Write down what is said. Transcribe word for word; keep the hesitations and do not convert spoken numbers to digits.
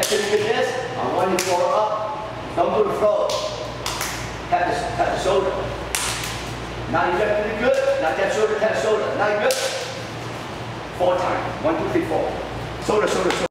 till you get this. I want you to throw up. Don't do the throw. Tap the, tap the shoulder. Now you're really good. Now that shoulder, tap the shoulder. Now you're good. Four times. One, two, three, four. Shoulder, shoulder, shoulder.